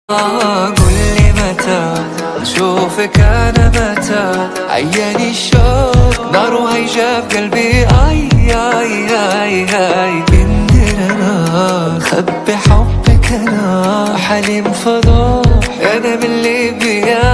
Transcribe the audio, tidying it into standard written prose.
قولي متى اشوفك انا، متى عياني الشوق نار وهيجة في قلبي. اي اي اي اي بندر انا خبي حبك، انا حليم فضوح انا من اللي بيا.